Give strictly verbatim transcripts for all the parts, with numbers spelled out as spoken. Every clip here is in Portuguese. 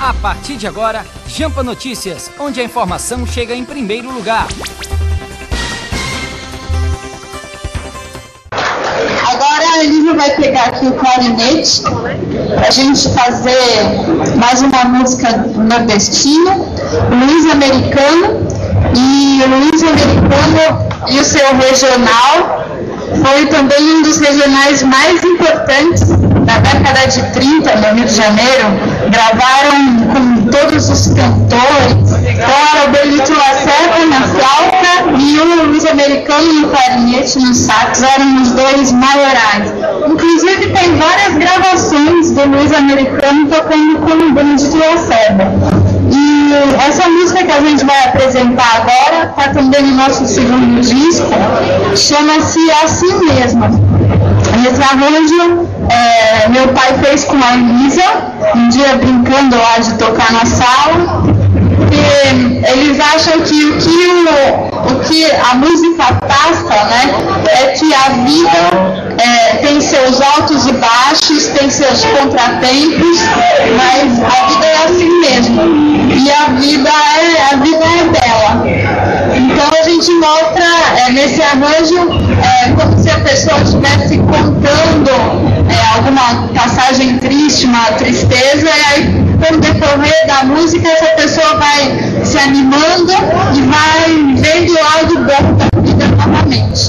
A partir de agora, Jampa Notícias, onde a informação chega em primeiro lugar. Agora a Elisa vai pegar aqui o clarinete para a gente fazer mais uma música nordestina, Luiz Americano. E o Luiz Americano e o seu regional foi também um dos regionais mais importantes da década de trinta no Rio de Janeiro. Gravaram com todos os cantores, então era o Belito Lacerda na flauta e o Luiz Americano no clarinete, no sax, eram os dois maiorais. Inclusive tem várias gravações do Luiz Americano tocando com o Belito Lacerda. E essa música que a gente vai apresentar agora está também no nosso segundo disco, chama-se Assim Mesmo. Esse arranjo é, meu pai fez com a Elisa, um dia brincando lá de tocar na sala, e eles acham que o que, o, o que a música passa, né, é que a vida é, tem seus altos e baixos, tem seus contratempos, mas a vida é assim mesmo. E a vida é, a vida é bela. Então a gente mostra é, nesse arranjo é, como se a pessoa estivesse contando é, alguma passagem triste, uma tristeza, e aí com o decorrer da música essa pessoa vai se animando e vai vendo o lado bom da vida novamente.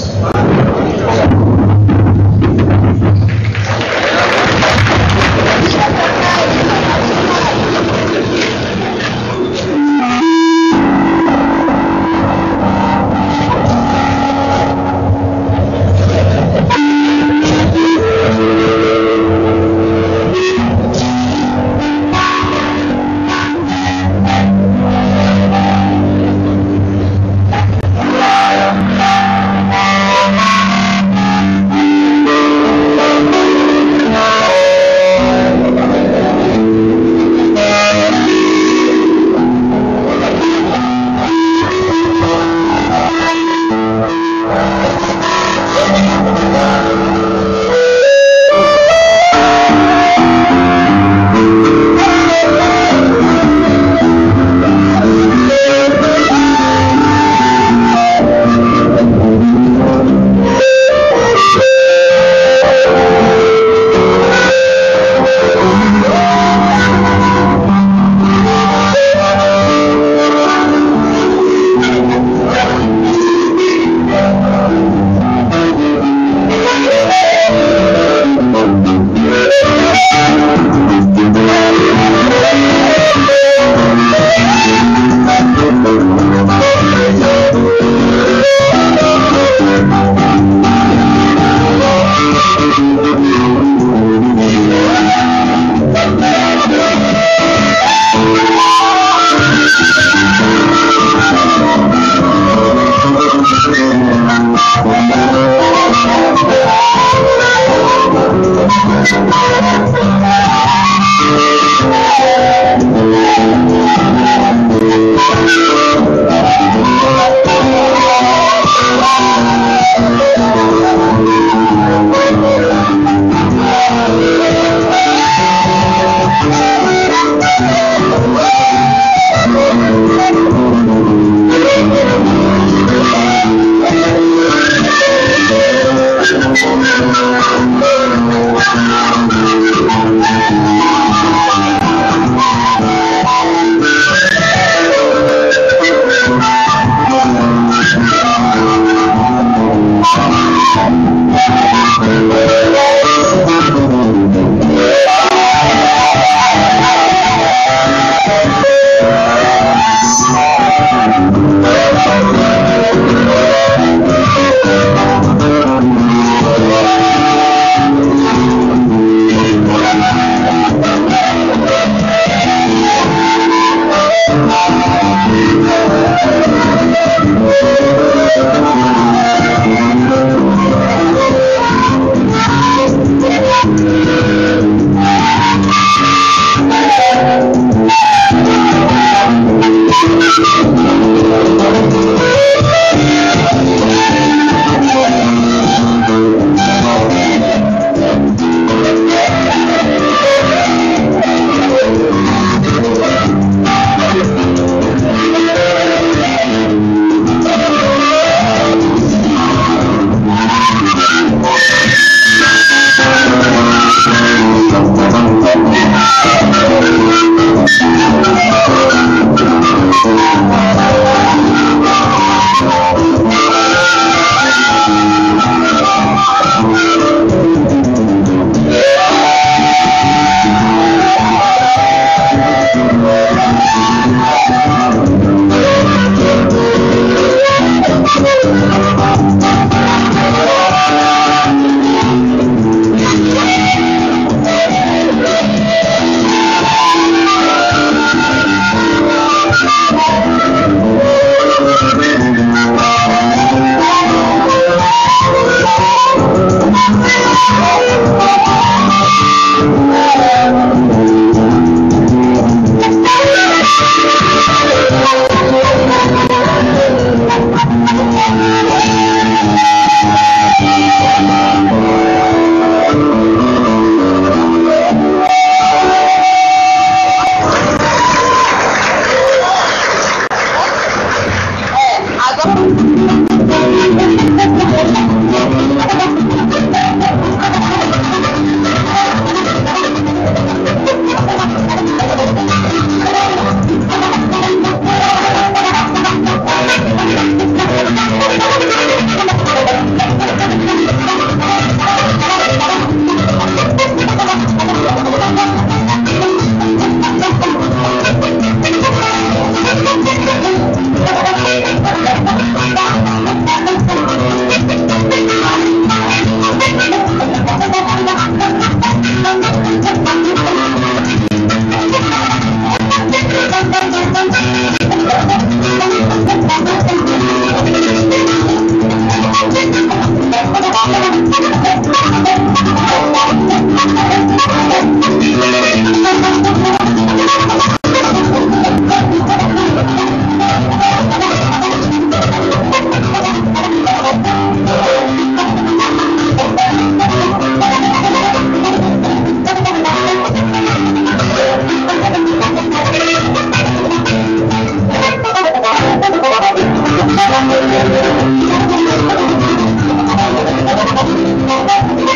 Thank you.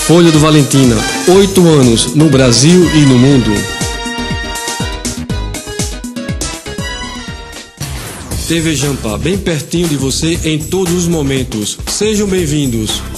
Folha do Valentina, oito anos no Brasil e no mundo. T V Jampa, bem pertinho de você em todos os momentos. Sejam bem-vindos.